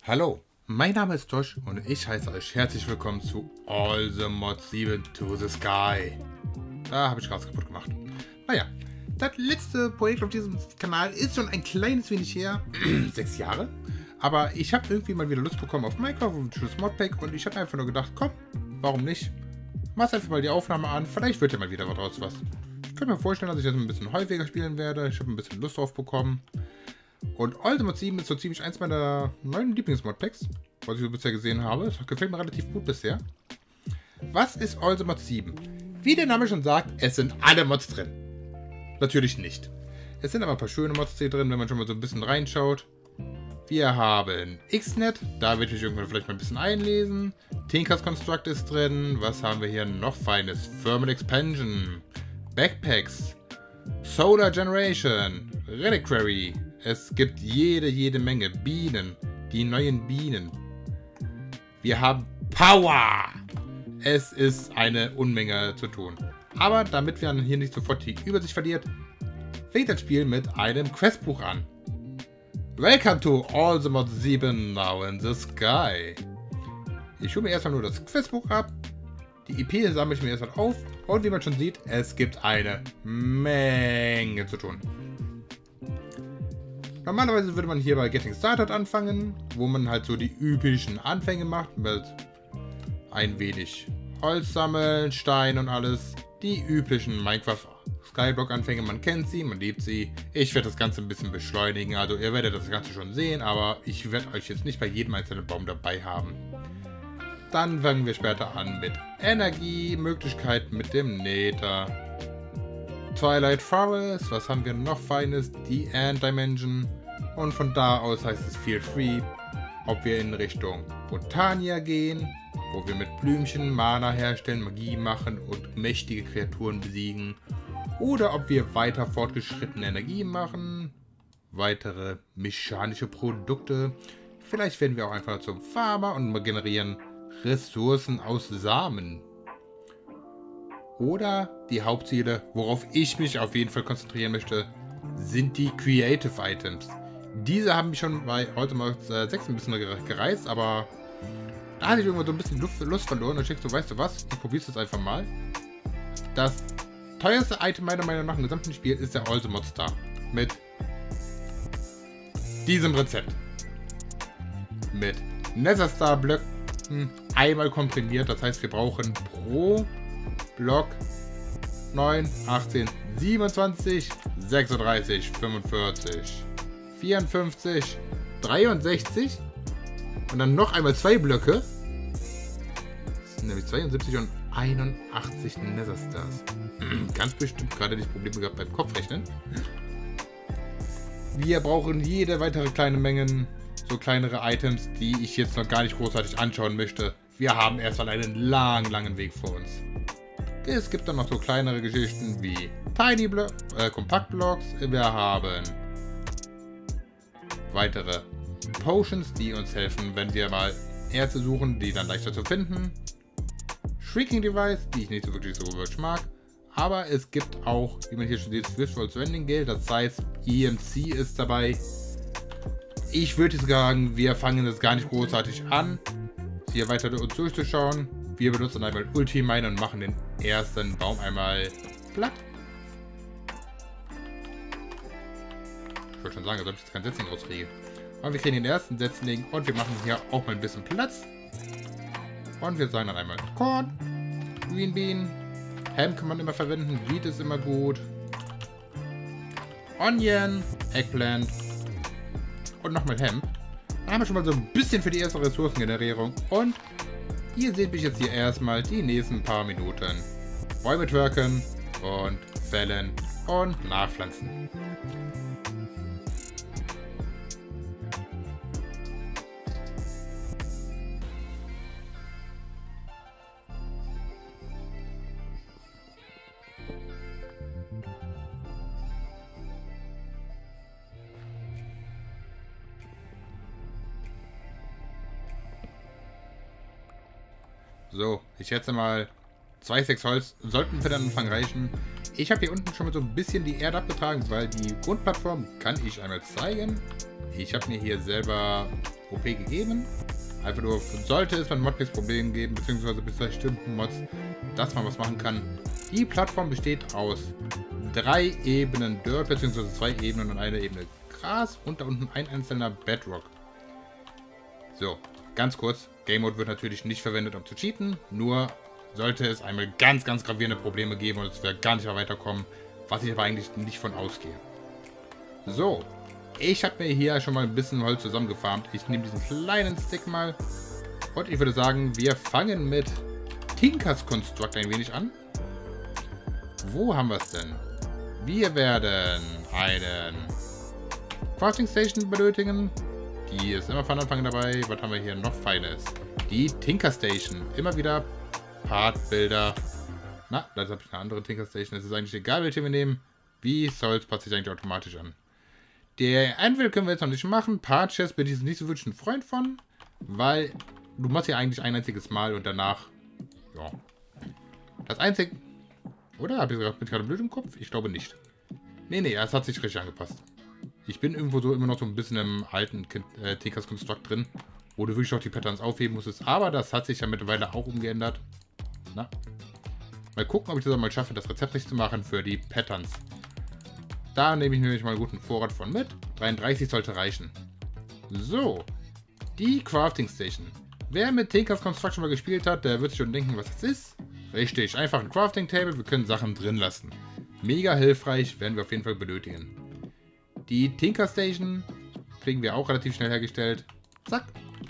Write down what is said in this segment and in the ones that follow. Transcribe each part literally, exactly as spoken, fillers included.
Hallo, mein Name ist Josh und ich heiße euch herzlich willkommen zu All the Mods sieben to the Sky. Da habe ich gerade kaputt gemacht. Naja, das letzte Projekt auf diesem Kanal ist schon ein kleines wenig her. Sechs Jahre. Aber ich habe irgendwie mal wieder Lust bekommen auf Minecraft und ein schönes Modpack und ich habe einfach nur gedacht, komm, warum nicht? Mach einfach mal die Aufnahme an, vielleicht wird ja mal wieder draus was. Ich könnte mir vorstellen, dass ich das ein bisschen häufiger spielen werde. Ich habe ein bisschen Lust drauf bekommen. Und All the Mods sieben ist so ziemlich eins meiner neuen Lieblingsmodpacks, was ich so bisher gesehen habe. Das gefällt mir relativ gut bisher. Was ist All the Mods sieben? Wie der Name schon sagt, es sind alle Mods drin. Natürlich nicht. Es sind aber ein paar schöne Mods hier drin, wenn man schon mal so ein bisschen reinschaut. Wir haben X Net, da werde ich irgendwann vielleicht mal ein bisschen einlesen. Tinker's Construct ist drin. Was haben wir hier noch Feines? Thermal Expansion, Backpacks, Solar Generation, Reliquary. Es gibt jede, jede Menge Bienen. Die neuen Bienen. Wir haben Power. Es ist eine Unmenge zu tun. Aber damit wir hier nicht sofort die Übersicht verliert, fängt das Spiel mit einem Questbuch an. Welcome to All the Mods sieben now in the sky. Ich hole mir erstmal nur das Questbuch ab. Die I P sammle ich mir erstmal auf. Und wie man schon sieht, es gibt eine Menge zu tun. Normalerweise würde man hier bei Getting Started anfangen, wo man halt so die üblichen Anfänge macht mit ein wenig Holz sammeln, Stein und alles. Die üblichen Minecraft Skyblock-Anfänge, man kennt sie, man liebt sie. Ich werde das Ganze ein bisschen beschleunigen, also ihr werdet das Ganze schon sehen, aber ich werde euch jetzt nicht bei jedem einzelnen Baum dabei haben. Dann fangen wir später an mit Energiemöglichkeiten mit dem Nether. Twilight Forest, was haben wir noch Feines? Die Ant Dimension. Und von da aus heißt es Feel Free, ob wir in Richtung Botania gehen, wo wir mit Blümchen Mana herstellen, Magie machen und mächtige Kreaturen besiegen. Oder ob wir weiter fortgeschrittene Energie machen, weitere mechanische Produkte. Vielleicht werden wir auch einfach zum Farmer und generieren Ressourcen aus Samen. Oder die Hauptziele, worauf ich mich auf jeden Fall konzentrieren möchte, sind die Creative Items. Diese haben mich schon bei All the Mods sechs ein bisschen gereizt, aber da hatte ich irgendwann so ein bisschen Lust, Lust verloren und ich so, weißt du was, ich probiere es jetzt einfach mal. Das teuerste Item meiner Meinung nach im gesamten Spiel ist der All the Mods Star. Mit diesem Rezept. Mit Nether Star Blöcken einmal komprimiert, das heißt wir brauchen pro Block neun, achtzehn, siebenundzwanzig, sechsunddreißig, fünfundvierzig, vierundfünfzig, dreiundsechzig und dann noch einmal zwei Blöcke. Das sind nämlich zweiundsiebzig und einundachtzig Nether Stars. Ganz bestimmt gerade nicht Probleme gehabt beim Kopfrechnen. Wir brauchen jede weitere kleine Mengen, so kleinere Items, die ich jetzt noch gar nicht großartig anschauen möchte. Wir haben erstmal einen langen, langen Weg vor uns. Es gibt dann noch so kleinere Geschichten wie Tiny Blo äh, Kompaktblocks. Wir haben weitere Potions, die uns helfen, wenn wir mal Erze suchen, die dann leichter zu finden. Shrieking Device, die ich nicht so wirklich so wirklich mag. Aber es gibt auch, wie man hier schon sieht, Visual Vending Gale, das heißt E M C ist dabei. Ich würde sagen, wir fangen jetzt gar nicht großartig an, hier weiter uns durchzuschauen. Wir benutzen einmal Ultimine und machen den ersten Baum einmal platt. Ich wollte schon sagen, als ob ich jetzt kein Setzling rauskriege. Und wir kriegen den ersten Setzling und wir machen hier auch mal ein bisschen Platz. Und wir sagen dann einmal Korn, Green Bean, Ham kann man immer verwenden, Wheat ist immer gut, Onion, Eggplant und nochmal Hemp. Dann haben wir schon mal so ein bisschen für die erste Ressourcengenerierung und ihr seht mich jetzt hier erstmal die nächsten paar Minuten Bäume twerken und fällen und nachpflanzen. So, ich schätze mal, zwei, sechs Holz sollten für den Anfang reichen. Ich habe hier unten schon mal so ein bisschen die Erde abgetragen, weil die Grundplattform kann ich einmal zeigen. Ich habe mir hier selber O P gegeben. Einfach nur, sollte es bei Modpicks Probleme geben, beziehungsweise bis zu bestimmten Mods, dass man was machen kann. Die Plattform besteht aus drei Ebenen Dirt, beziehungsweise zwei Ebenen und eine Ebene Gras und da unten ein einzelner Bedrock. So, ganz kurz. Game Mode wird natürlich nicht verwendet, um zu cheaten, nur sollte es einmal ganz, ganz gravierende Probleme geben und es wird gar nicht mehr weiterkommen, was ich aber eigentlich nicht von ausgehe. So, ich habe mir hier schon mal ein bisschen Holz zusammengefarmt. Ich nehme diesen kleinen Stick mal und ich würde sagen, wir fangen mit Tinkers Construct ein wenig an. Wo haben wir es denn? Wir werden einen Crafting Station benötigen. Die ist immer von Anfang dabei. Was haben wir hier noch Feines? Die Tinker Station. Immer wieder Partbilder. Na, da habe ich eine andere Tinker Station. Es ist eigentlich egal, welche wir nehmen. Wie soll's, passt sich eigentlich automatisch an. Der Anvil können wir jetzt noch nicht machen. Part-Chest bin ich nicht so wirklich ein Freund von. Weil du machst ja eigentlich ein einziges Mal und danach. Ja. Das einzige. Oder? Hab ich gerade blöd im Kopf? Ich glaube nicht. Nee, nee, es hat sich richtig angepasst. Ich bin irgendwo so immer noch so ein bisschen im alten äh, Tinkers Construct drin, wo du wirklich auch die Patterns aufheben musstest. Aber das hat sich ja mittlerweile auch umgeändert. Na. Mal gucken, ob ich das auch mal schaffe, das Rezept richtig zu machen für die Patterns. Da nehme ich nämlich mal einen guten Vorrat von mit. dreiunddreißig sollte reichen. So. Die Crafting Station. Wer mit Tinkers Construct schon mal gespielt hat, der wird sich schon denken, was das ist. Richtig, einfach ein Crafting Table. Wir können Sachen drin lassen. Mega hilfreich, werden wir auf jeden Fall benötigen. Die Tinker Station kriegen wir auch relativ schnell hergestellt. Zack.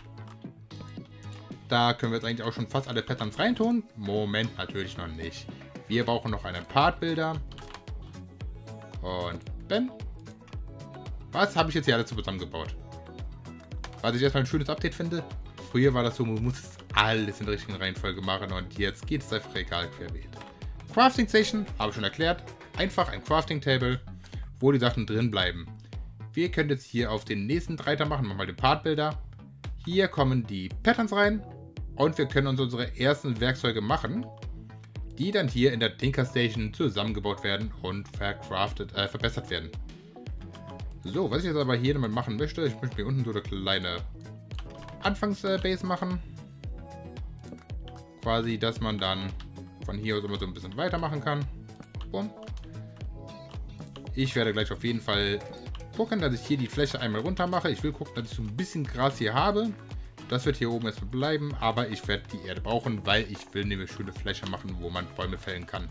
Da können wir jetzt eigentlich auch schon fast alle Patterns reintun. Moment, natürlich noch nicht. Wir brauchen noch einen Part-Builder. Und bam. Was habe ich jetzt hier alles zusammengebaut? Was ich erstmal ein schönes Update finde. Früher war das so, man muss alles in der richtigen Reihenfolge machen und jetzt geht es einfach egal querbeet. Crafting Station, habe ich schon erklärt. Einfach ein Crafting Table, wo die Sachen drin bleiben. Wir können jetzt hier auf den nächsten Reiter machen, machen wir mal den Part Builder. Hier kommen die Patterns rein und wir können uns unsere ersten Werkzeuge machen, die dann hier in der Tinker Station zusammengebaut werden und vercraftet, äh, verbessert werden. So, was ich jetzt aber hier damit machen möchte, ich möchte mir unten so eine kleine Anfangsbase machen. Quasi, dass man dann von hier aus immer so ein bisschen weitermachen kann. Bumm. Ich werde gleich auf jeden Fall gucken, dass ich hier die Fläche einmal runter mache. Ich will gucken, dass ich so ein bisschen Gras hier habe. Das wird hier oben erstmal bleiben, aber ich werde die Erde brauchen, weil ich will eine schöne Fläche machen, wo man Bäume fällen kann.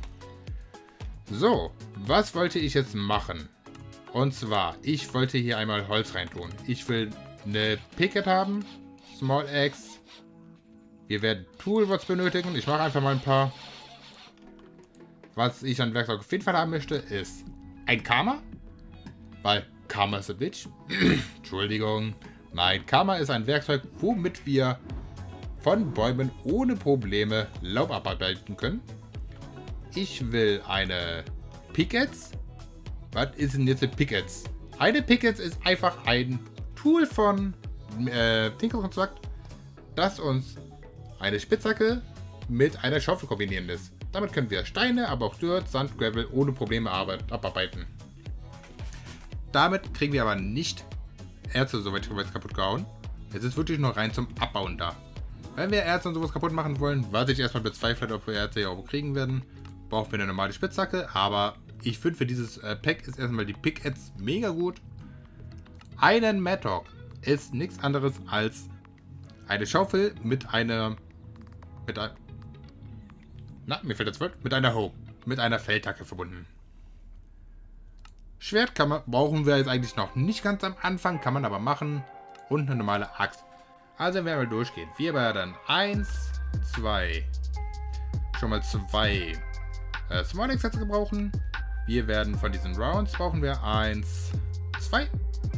So, was wollte ich jetzt machen? Und zwar, ich wollte hier einmal Holz reintun. Ich will eine Picket haben, Small Axe. Wir werden Toolbox benötigen. Ich mache einfach mal ein paar. Was ich an Werkzeug auf jeden Fall haben möchte, ist ein Karma. Weil Karma ist a bitch. Entschuldigung. Nein, Karma ist ein Werkzeug, womit wir von Bäumen ohne Probleme Laub abarbeiten können. Ich will eine Pickaxe. Was ist denn jetzt eine Pickaxe? Eine Pickaxe ist einfach ein Tool von äh, Tinker Construct, das uns eine Spitzhacke mit einer Schaufel kombinieren lässt. Damit können wir Steine, aber auch Dirt, Sand, Gravel ohne Probleme abarbeiten. Damit kriegen wir aber nicht Erze, soweit ich weiß, kaputt gehauen. Es ist wirklich noch rein zum Abbauen da. Wenn wir Erze und sowas kaputt machen wollen, was ich erstmal bezweifle, ob wir Erze hier auch kriegen werden, brauchen wir eine normale Spitzhacke. Aber ich finde, für dieses äh, Pack ist erstmal die Pickaxe mega gut. Einen Mattock ist nichts anderes als eine Schaufel mit einer mit ein, na, mir fällt das Wort, mit einer Hoe, mit einer Feldhacke verbunden. Schwert kann man, brauchen wir jetzt eigentlich noch nicht ganz am Anfang, kann man aber machen. Und eine normale Axt. Also werden wir durchgehen. Wir werden eins, zwei, schon mal zwei äh, Small Axe gebrauchen. Wir werden von diesen Rounds brauchen wir eins, zwei.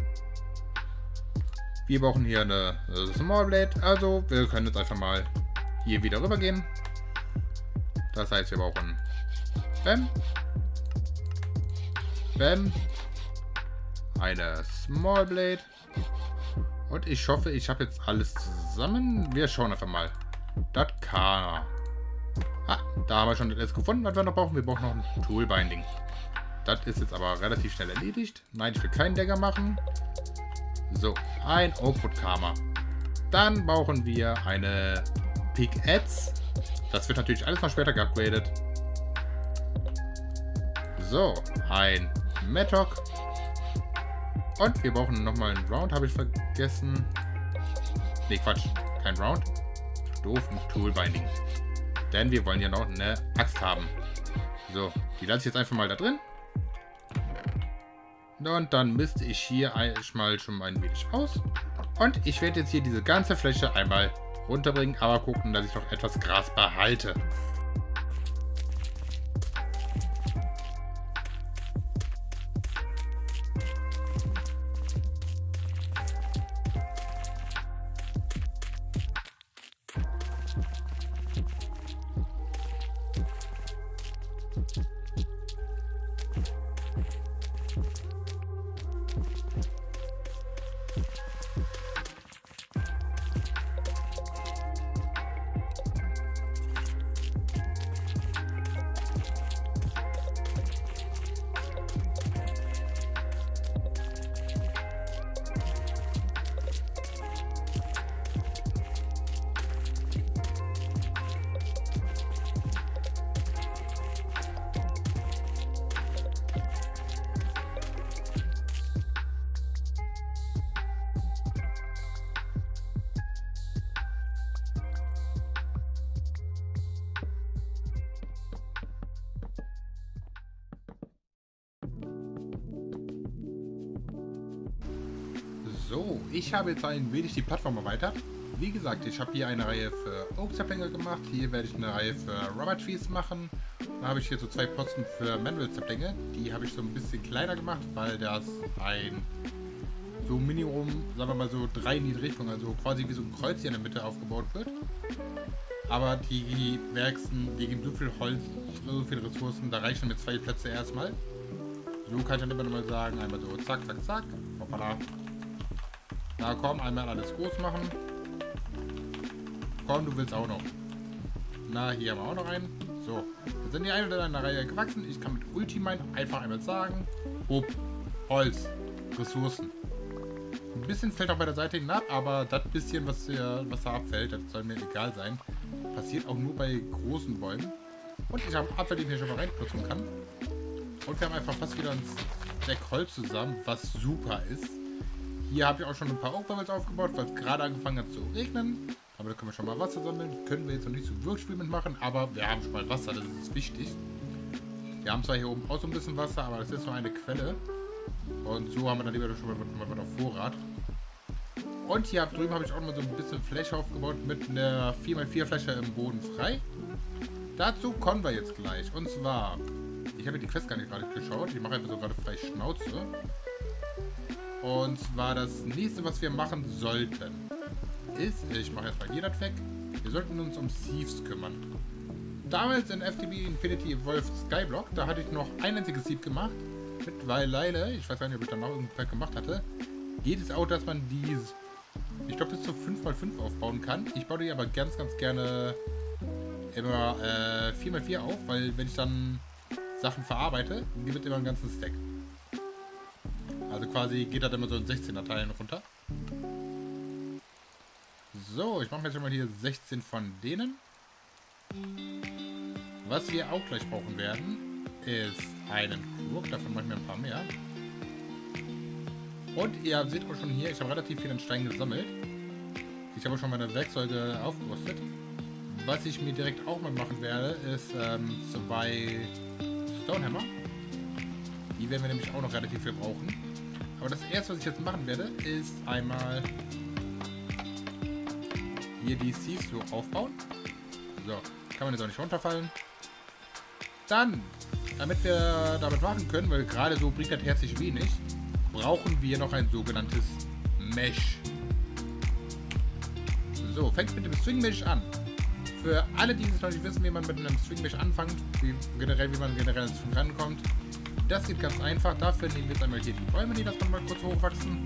Wir brauchen hier eine äh, Small Blade. Also wir können jetzt einfach mal hier wieder rüber gehen. Das heißt, wir brauchen Bam. Bam. Eine Small Blade. Und ich hoffe, ich habe jetzt alles zusammen. Wir schauen einfach mal. Das kann. Ah, da haben wir schon das gefunden, was wir noch brauchen. Wir brauchen noch ein Tool Binding. Das ist jetzt aber relativ schnell erledigt. Nein, ich will keinen Dagger machen. So, ein Oakwood-Karma. Dann brauchen wir eine Pickaxe. Das wird natürlich alles noch später geupgradet. So, ein Mattock. Und wir brauchen nochmal einen Round, habe ich vergessen. Ne, Quatsch, kein Round. Doof, ein Toolbinding. Denn wir wollen ja noch eine Axt haben. So, die lasse ich jetzt einfach mal da drin. Und dann misste ich hier mal schon ein wenig aus. Und ich werde jetzt hier diese ganze Fläche einmal runterbringen, aber gucken, dass ich noch etwas Gras behalte. So, ich habe jetzt ein wenig die Plattform erweitert. Wie gesagt, ich habe hier eine Reihe für Oak Saplinge gemacht. Hier werde ich eine Reihe für Rubber Trees machen. Da habe ich hier so zwei Posten für Manual Saplinge. Die habe ich so ein bisschen kleiner gemacht, weil das ein so Minimum, sagen wir mal so drei in die Richtung, also quasi wie so ein Kreuz hier in der Mitte aufgebaut wird. Aber die Werksen, die geben so viel Holz, so viele Ressourcen, da reichen mir zwei Plätze erstmal. So kann ich dann immer noch mal sagen, einmal so zack, zack, zack. Hoppala. Na komm, einmal alles groß machen. Komm, du willst auch noch. Na, hier haben wir auch noch einen. So, jetzt sind die eine oder andere Reihe gewachsen. Ich kann mit Ultimine einfach einmal sagen, Ob, Holz, Ressourcen. Ein bisschen fällt auch bei der Seite hin ab, aber das bisschen, was, hier, was da abfällt, das soll mir egal sein. Passiert auch nur bei großen Bäumen. Und ich habe einen Apfel, den ich hier schon mal reinputzen kann. Und wir haben einfach fast wieder ein Stack Holz zusammen, was super ist. Hier habe ich auch schon ein paar Oakbubbles aufgebaut, weil es gerade angefangen hat zu regnen. Aber da können wir schon mal Wasser sammeln. Können wir jetzt noch nicht so wirklich viel mitmachen, aber wir haben schon mal Wasser, das ist wichtig. Wir haben zwar hier oben auch so ein bisschen Wasser, aber das ist nur eine Quelle. Und so haben wir dann lieber schon mal was auf Vorrat. Und hier drüben habe ich auch noch mal so ein bisschen Fläche aufgebaut mit einer vier mal vier Fläche im Boden frei. Dazu kommen wir jetzt gleich. Und zwar, ich habe die Quest gar nicht gerade geschaut. Ich mache einfach so gerade frei Schnauze. Und zwar das nächste, was wir machen sollten, ist, ich mache jetzt mal hier das weg, wir sollten uns um Thieves kümmern. Damals in F T B Infinity Evolved Skyblock, da hatte ich noch ein einziges Thief gemacht. Mittlerweile, ich weiß gar nicht, ob ich dann noch irgendein Pack gemacht hatte, geht es auch, dass man die, ich glaube, bis zu fünf mal fünf aufbauen kann. Ich baue die aber ganz, ganz gerne immer äh, vier mal vier auf, weil wenn ich dann Sachen verarbeite, gibt es immer einen ganzen Stack. Also quasi geht das immer so in sechzehner Teilen runter. So, ich mache jetzt schon mal hier sechzehn von denen. Was wir auch gleich brauchen werden, ist einen Krug. Davon mache ich mir ein paar mehr. Und ihr seht auch schon hier, ich habe relativ viel an Stein gesammelt. Ich habe schon meine Werkzeuge aufgerüstet. Was ich mir direkt auch mal machen werde, ist ähm, zwei Stonehammer. Die werden wir nämlich auch noch relativ viel brauchen. Aber das erste, was ich jetzt machen werde, ist einmal hier die Thieves so aufbauen. So, kann man jetzt auch nicht runterfallen. Dann, damit wir damit machen können, weil gerade so bringt das herzlich wenig, brauchen wir noch ein sogenanntes Mesh. So, fängt mit dem String Mesh an. Für alle, die es noch nicht wissen, wie man mit einem String Mesh anfängt, wie generell, wie man generell ins String rankommt, das geht ganz einfach. Dafür nehmen wir jetzt einmal hier die Bäume, die das mal kurz hochwachsen.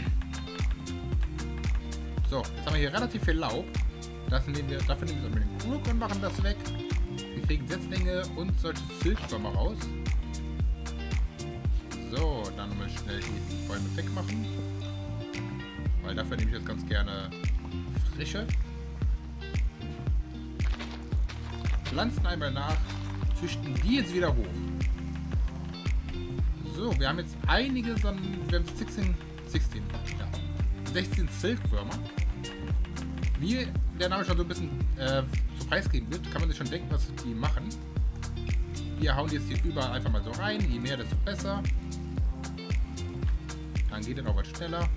So, jetzt haben wir hier relativ viel Laub. Das nehmen wir, dafür nehmen wir einmal den Krug und machen das weg. Wir kriegen Setzlinge und solche Silchwürmer raus. So, dann mal schnell hier die Bäume wegmachen. Weil dafür nehme ich jetzt ganz gerne frische. Pflanzen einmal nach, züchten die jetzt wieder hoch. So, wir haben jetzt einige, wir haben sechzehn, sechzehn, ja, sechzehn Silkwürmer. Wie der Name schon so ein bisschen äh, zu Preis geben wird, kann man sich schon denken, was die machen. Wir hauen jetzt hier überall einfach mal so rein, je mehr, desto besser. Dann geht es auch was schneller.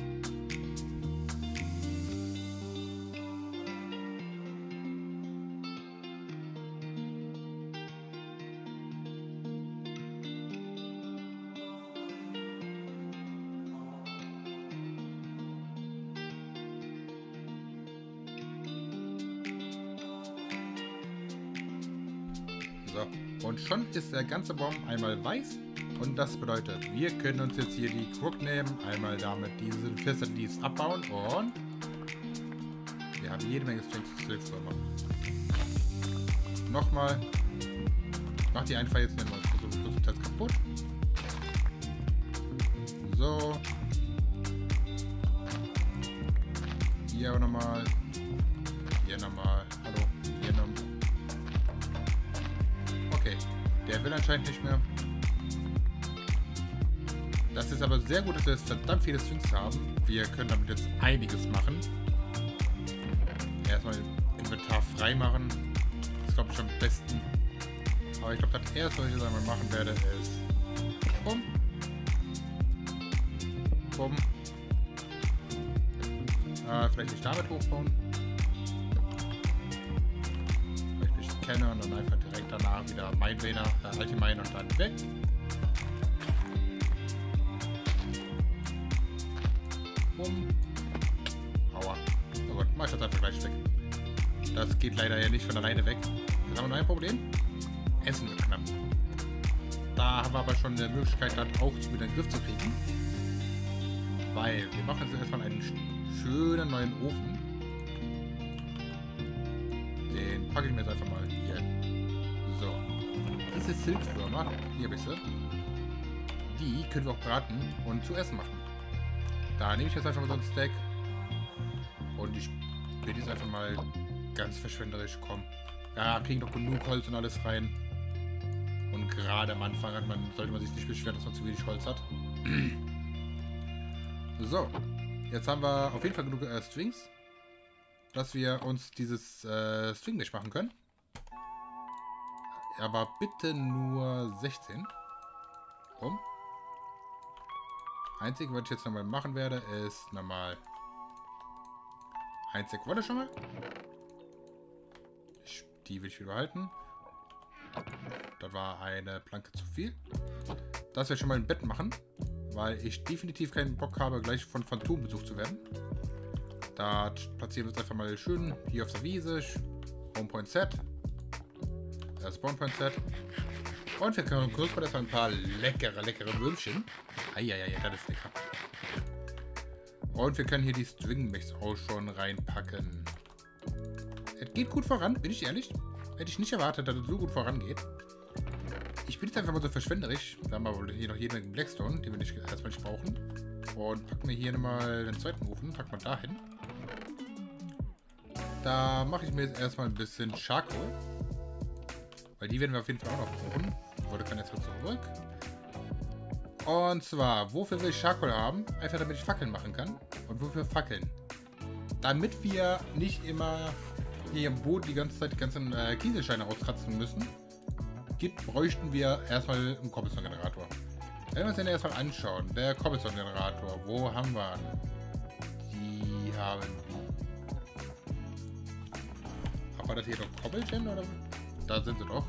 So, und schon ist der ganze Baum einmal weiß. Und das bedeutet, wir können uns jetzt hier die Crook nehmen, einmal damit diesen Fissern dies abbauen und wir haben jede Menge Strings Silkwürmer. Nochmal. Mach die einfach jetzt mal so kaputt. So. Hier aber nochmal. Hier nochmal. Hallo. Hier nochmal. Okay. Der will anscheinend nicht mehr. Das ist aber sehr gut, dass wir jetzt verdammt viele Strings haben. Wir können damit jetzt einiges machen. Erstmal Inventar frei machen. Das ist, glaube ich, am besten. Aber ich glaube, das erste, was ich jetzt einmal machen werde, ist Bumm. Bumm. Äh, vielleicht nicht damit hochbauen. Weil ich mich kenne und dann einfach direkt danach wieder Mine-Vener, äh, Ultimine und dann weg. Bumm. Aua. Oh Gott, mach ich das einfach gleich weg. Das geht leider ja nicht von alleine weg. Jetzt haben wir noch ein Problem. Essen wird knapp. Da haben wir aber schon eine Möglichkeit, dann auch wieder in den Griff zu kriegen. Weil wir machen jetzt erstmal einen schönen neuen Ofen. Den packe ich mir jetzt einfach mal hier hin. So. Diese Silkwürmer, hier habe ich sie. Die können wir auch braten und zu essen machen. Da nehme ich jetzt einfach mal so ein Stack. Und ich will jetzt einfach mal ganz verschwenderisch kommen. Ja, kriegen doch genug Holz und alles rein. Und gerade am Anfang hat man, sollte man sich nicht beschweren, dass man zu wenig Holz hat. So, jetzt haben wir auf jeden Fall genug äh, Strings, dass wir uns dieses äh, String nicht machen können. Aber bitte nur sechzehn. Um. Einzige, was ich jetzt nochmal machen werde, ist nochmal ein Stack Wolle schon mal. Die will ich wieder behalten. Das war eine Planke zu viel. Das werde ich schon mal ein Bett machen, weil ich definitiv keinen Bock habe, gleich von Phantom besucht zu werden. Da platzieren wir es einfach mal schön hier auf der Wiese. Home Point Set. Äh, Spawn Point Set. Und wir können kurz mal ein paar leckere, leckere Würmchen. Eieiei, das ist lecker. Und wir können hier die String Mix auch schon reinpacken. Es geht gut voran, bin ich ehrlich. Hätte ich nicht erwartet, dass es so gut vorangeht. Ich bin jetzt einfach mal so verschwenderisch. Wir haben aber hier noch jede Menge Blackstone, die wir nicht, erstmal nicht brauchen. Und packen wir hier nochmal den zweiten Ofen, packen wir da hin. Da mache ich mir jetzt erstmal ein bisschen Charcoal. Weil die werden wir auf jeden Fall auch noch brauchen. Wurde kann jetzt zurück. Und zwar, wofür will ich Charcoal haben? Einfach damit ich Fackeln machen kann. Und wofür Fackeln? Damit wir nicht immer hier im Boot die ganze Zeit die ganzen äh, Kieselsteine auskratzen müssen, gibt, bräuchten wir erstmal einen Cobblestone-Generator. Wenn wir uns den erstmal anschauen, der Cobblestone-Generator, wo haben wir ihn? Die haben wir. War das hier doch Cobblegen oder? Da sind sie doch.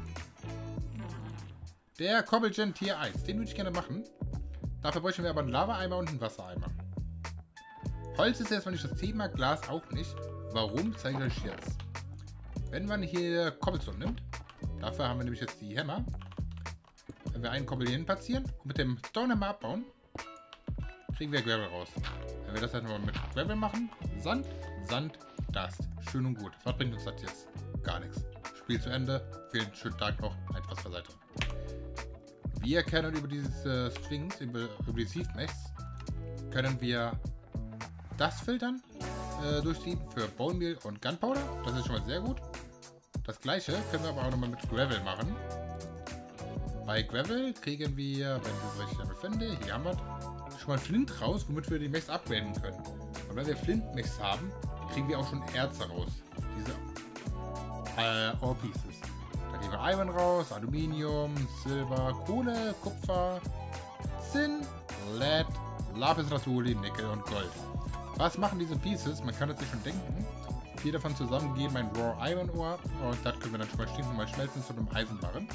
Der Cobblegen Tier eins, den würde ich gerne machen. Dafür bräuchten wir aber einen Lava-Eimer und einen Wassereimer. Holz ist erstmal nicht das Thema, Glas auch nicht. Warum, zeige ich euch jetzt. Wenn man hier Cobblestone nimmt, dafür haben wir nämlich jetzt die Hämmer. Wenn wir einen Kobbel hier hin platzieren und mit dem Stone Hammer abbauen, kriegen wir Gravel raus. Wenn wir das halt nochmal mit Gravel machen, Sand, Sand, Dust. Schön und gut. Was bringt uns das jetzt? Gar nichts. Spiel zu Ende. Vielen schönen Tag noch. Etwas beiseite. Wir können über diese Strings, über, über die Sieve Mechs, können wir das filtern, äh, durchsieben für Bone Meal und Gunpowder. Das ist schon mal sehr gut. Das gleiche können wir aber auch nochmal mit Gravel machen. Bei Gravel kriegen wir, wenn ich das richtig finde, hier haben wir schon mal Flint raus, womit wir die Mechs upgraden können. Und wenn wir Flint-Mechs haben, kriegen wir auch schon Erze raus. Diese äh, Ore Pieces. Da kriegen wir Iron raus, Aluminium, Silber, Kohle, Kupfer, Zinn, Lead, Lapis Lazuli, Nickel und Gold. Was machen diese Pieces? Man kann es sich schon denken. Vier davon zusammen geben ein Raw Iron Ore und das können wir dann schon mal stinken, mal schmelzen zu einem Eisenbarren.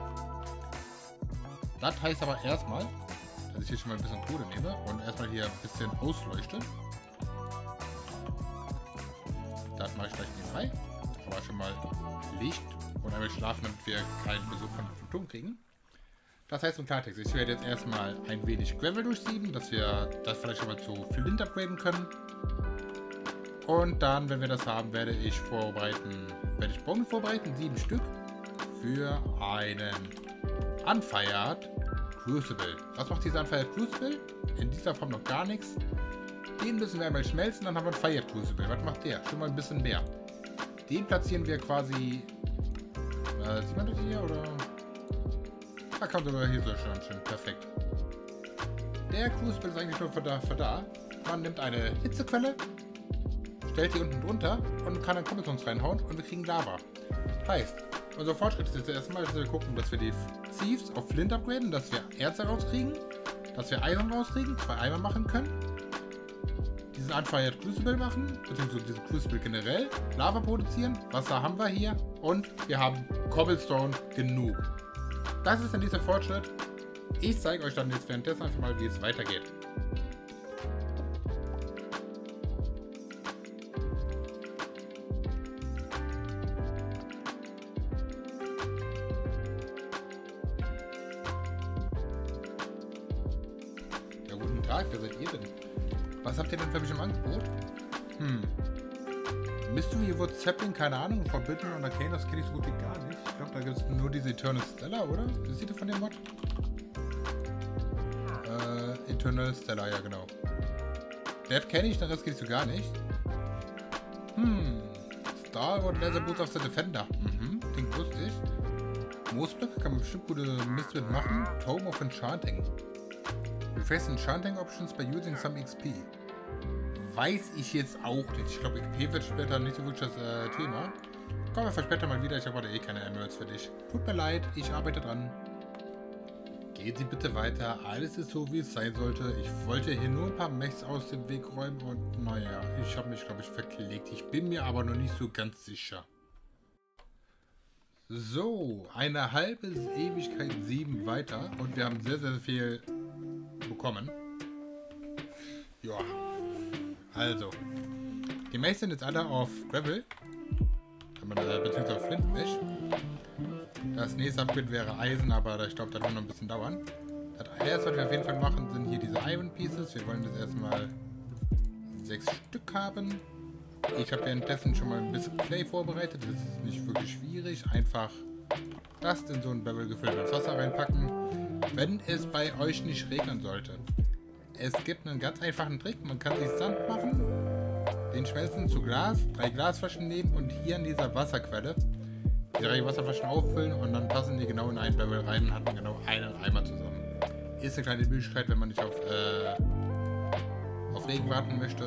Das heißt aber erstmal, dass ich hier schon mal ein bisschen Kohle nehme und erstmal hier ein bisschen ausleuchte. Das mache ich gleich nebenbei. Aber schon mal Licht und einmal schlafen, damit wir keinen Besuch von Phantom kriegen. Das heißt im Klartext, ich werde jetzt erstmal ein wenig Gravel durchsieben, dass wir das vielleicht schon mal zu Flint upgraden können. Und dann, wenn wir das haben, werde ich vorbereiten, werde ich Bomben vorbereiten, sieben Stück, für einen Unfired Crucible. Was macht dieser Unfired Crucible? In dieser Form noch gar nichts. Den müssen wir einmal schmelzen, dann haben wir einen Fired Crucible. Was macht der? Schon mal ein bisschen mehr. Den platzieren wir quasi... Äh, sieht man das hier, oder? Da kann sogar hier so schon schön. Perfekt. Der Crucible ist eigentlich nur für da, für da. Man nimmt eine Hitzequelle, stellt die unten drunter und kann dann Cobblestone reinhauen und wir kriegen Lava. Heißt, unser Fortschritt ist jetzt erstmal, dass wir gucken, dass wir die Thieves auf Flint upgraden, dass wir Erze rauskriegen, dass wir Iron rauskriegen, zwei Eimer machen können, diesen Unfired Crucible machen, beziehungsweise diesen Crucible generell, Lava produzieren, Wasser haben wir hier und wir haben Cobblestone genug. Das ist dann dieser Fortschritt. Ich zeige euch dann jetzt währenddessen einfach mal, wie es weitergeht. Ja, guten Tag, wer seid ihr denn? Was habt ihr denn für mich im Angebot? Hm. Mystery Wood Zeppelin, keine Ahnung, Forbidden und Arcane, das kenne ich so gut wie gar nicht. Ich glaube, da gibt es nur diese Eternal Stellar, oder? Seht ihr von dem Mod? Äh, Eternal Stellar, ja genau. Der kenne ich, den Rest kenne ich so gar nicht. Hm. Star Wars Laser Boots of the Defender. Mhm, klingt lustig. Moosblöcke kann man bestimmt gute Mist mit machen. Tome of Enchanting. Refresh Enchanting Options by using some X P. Weiß ich jetzt auch nicht. Ich glaube, X P wird später nicht so wirklich das äh, Thema. Kommen wir später mal wieder. Ich habe heute eh keine Emeralds für dich. Tut mir leid, ich arbeite dran. Gehen Sie bitte weiter. Alles ist so, wie es sein sollte. Ich wollte hier nur ein paar Mechs aus dem Weg räumen und naja, ich habe mich, glaube ich, verklickt. Ich bin mir aber noch nicht so ganz sicher. So, eine halbe Ewigkeit sieben weiter und wir haben sehr, sehr viel bekommen. Ja. Also, die Mechs sind jetzt alle auf Gravel, beziehungsweise auf Flintmech. Das nächste Upgrade wäre Eisen, aber ich glaube, das wird noch ein bisschen dauern. Das erste, was wir auf jeden Fall machen, sind hier diese Iron Pieces. Wir wollen das erstmal sechs Stück haben. Ich habe währenddessen schon mal ein bisschen Clay vorbereitet. Das ist nicht wirklich schwierig. Einfach das in so ein Barrel gefülltes Wasser reinpacken, wenn es bei euch nicht regnen sollte. Es gibt einen ganz einfachen Trick. Man kann sich Sand machen, den schmelzen zu Glas, drei Glasflaschen nehmen und hier in dieser Wasserquelle die drei Wasserflaschen auffüllen und dann passen die genau in einen Barrel rein und haben genau einen Eimer zusammen. Ist eine kleine Möglichkeit, wenn man nicht auf, äh, auf Regen warten möchte.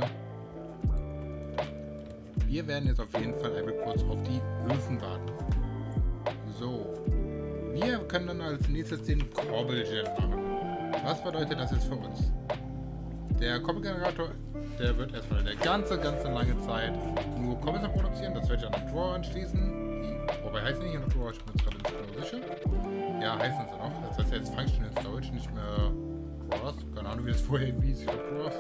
Wir werden jetzt auf jeden Fall einmal kurz auf die Öfen warten. So. Wir können dann als nächstes den Cobble-Gen machen. Was bedeutet das jetzt für uns? Der Cobble-Generator, der wird erstmal eine ganze, ganze lange Zeit nur Cobbles produzieren. Das werde ich an den Drawer anschließen. Die, wobei heißt nicht noch Drawer, ich bin jetzt gerade nicht mehr sicher. Ja, heißen sie noch. Das heißt jetzt Functional Storage, nicht mehr Drawers. Keine Ahnung, wie das vorher hieß. Ich glaube Drawers.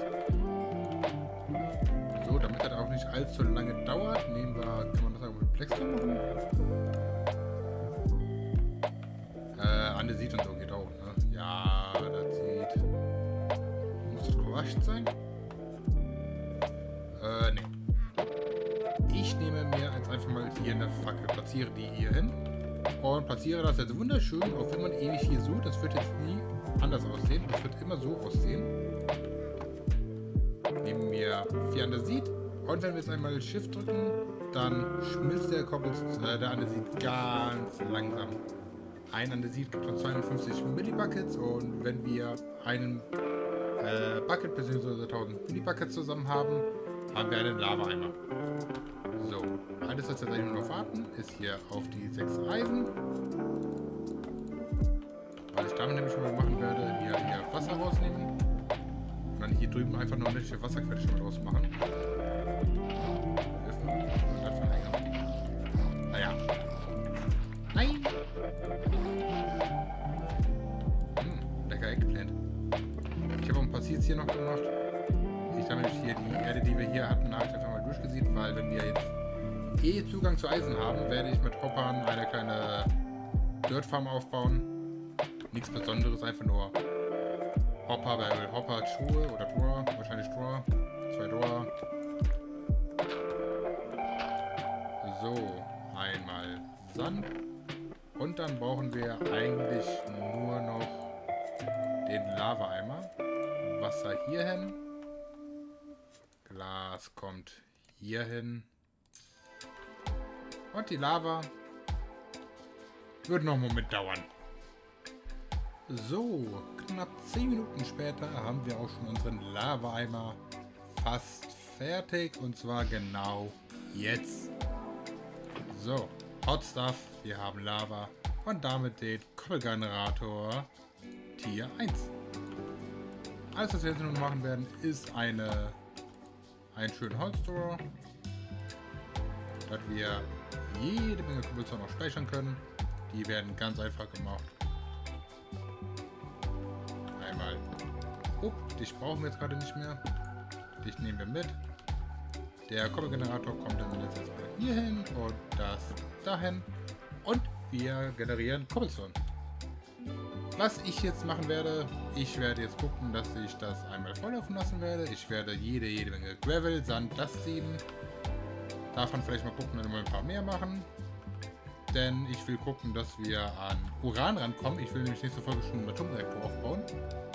So, damit das auch nicht allzu lange dauert, nehmen wir, kann man das auch mit Plexus machen? Äh, Andesit und so geht auch, ne? Ja, das sieht... Muss das crushed sein? Äh, ne. Ich nehme mir jetzt einfach mal hier eine Fackel, platziere die hier hin und platziere das jetzt wunderschön, auch wenn man ewig hier so, das wird jetzt nie anders aussehen, das wird immer so aussehen. Nehmen geben mir vier Andesit. Und wenn wir jetzt einmal Shift drücken, dann schmilzt der Cobblestone, äh, der Andesit ganz langsam. Ein Andesit gibt uns zweihundertfünfzig Millibuckets und wenn wir einen äh, Bucket bzw. tausend Millibuckets zusammen haben, haben wir einen Lava-Eimer. So, alles was wir jetzt eigentlich nur noch warten, ist hier auf die sechs Eisen. Was ich damit nämlich schon mal machen werde, hier, hier Wasser rausnehmen. Und dann hier drüben einfach nur eine Wasserquelle schon mal draus machen. Naja. Nein! Hm, lecker Eggplant. Ich habe auch ein paar Seeds hier noch gemacht. Ich habe nämlich hier die Erde, die wir hier hatten, habe ich einfach mal durchgesehen, weil wenn wir jetzt eh Zugang zu Eisen haben, werde ich mit Hoppern eine kleine Dirt-Farm aufbauen. Nichts Besonderes, einfach nur Hopper, weil Hopper hat Schuhe oder Tor, wahrscheinlich Tor, zwei Tor. So, einmal Sand. Und dann brauchen wir eigentlich nur noch den Lava-Eimer. Wasser hier hin. Glas kommt hier hin. Und die Lava wird noch einen Moment dauern. So, knapp zehn Minuten später haben wir auch schon unseren Lava-Eimer fast fertig. Und zwar genau jetzt. So, Hot Stuff, wir haben Lava und damit den Koppelgenerator Tier eins. Alles, was wir jetzt nun machen werden, ist eine einen schönen Holztor, dass wir jede Menge Cobblestone noch speichern können. Die werden ganz einfach gemacht. Einmal. Oh, dich brauchen wir jetzt gerade nicht mehr. Dich nehmen wir mit. Der Koppelgenerator kommt dann jetzt erstmal hier hin und das dahin. Und wir generieren Cobblestone. Was ich jetzt machen werde, ich werde jetzt gucken, dass ich das einmal volllaufen lassen werde. Ich werde jede, jede Menge Gravel, Sand, das ziehen. Davon vielleicht mal gucken, dass wir ein paar mehr machen. Denn ich will gucken, dass wir an Uran rankommen. Ich will nämlich nächste Folge schon einen Atomreaktor aufbauen.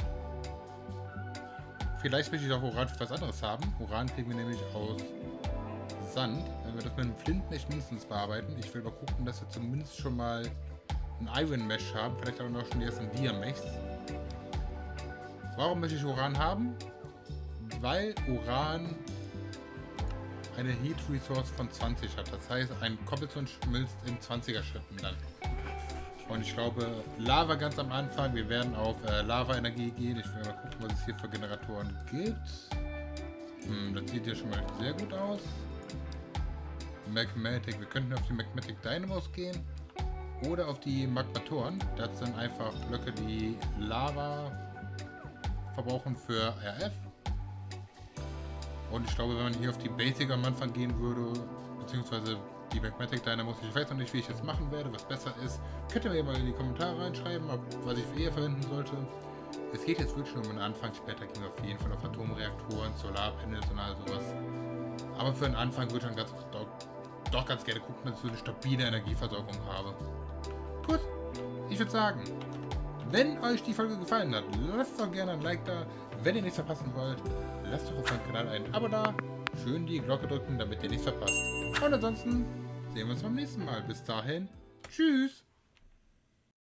Vielleicht will ich auch Uran für was anderes haben. Uran kriegen wir nämlich aus Sand. Wenn wir das mit einem Flintmesh mindestens bearbeiten. Ich will mal gucken, dass wir zumindest schon mal ein Iron Mesh haben. Vielleicht auch noch schon die ersten Diamechs. Warum möchte ich Uran haben? Weil Uran eine Heat Resource von zwanzig hat. Das heißt, ein Cobblestone schmilzt in zwanziger Schritten dann. Und ich glaube, Lava ganz am Anfang. Wir werden auf äh, Lava-Energie gehen. Ich will mal gucken, was es hier für Generatoren gibt. Hm, das sieht hier schon mal sehr gut aus. Magmatic. Wir könnten auf die Magmatic Dynamos gehen. Oder auf die Magmatoren. Das sind einfach Blöcke, die Lava verbrauchen für R F. Und ich glaube, wenn man hier auf die Basic am Anfang gehen würde, beziehungsweise die Magmatic Dynamos, ich weiß noch nicht, wie ich das machen werde, was besser ist, könnt ihr mir mal in die Kommentare reinschreiben, ob, was ich für eher verwenden sollte. Es geht jetzt wirklich nur um den Anfang, später gehen wir auf jeden Fall auf Atomreaktoren, Solarpanels und all sowas. Aber für den Anfang würde ich dann ganz, doch, doch ganz gerne gucken, dass ich so eine stabile Energieversorgung habe. Gut, ich würde sagen, wenn euch die Folge gefallen hat, lasst doch gerne ein Like da. Wenn ihr nichts verpassen wollt, lasst doch auf meinem Kanal ein Abo da. Schön die Glocke drücken, damit ihr nichts verpasst. Und ansonsten sehen wir uns beim nächsten Mal. Bis dahin, tschüss.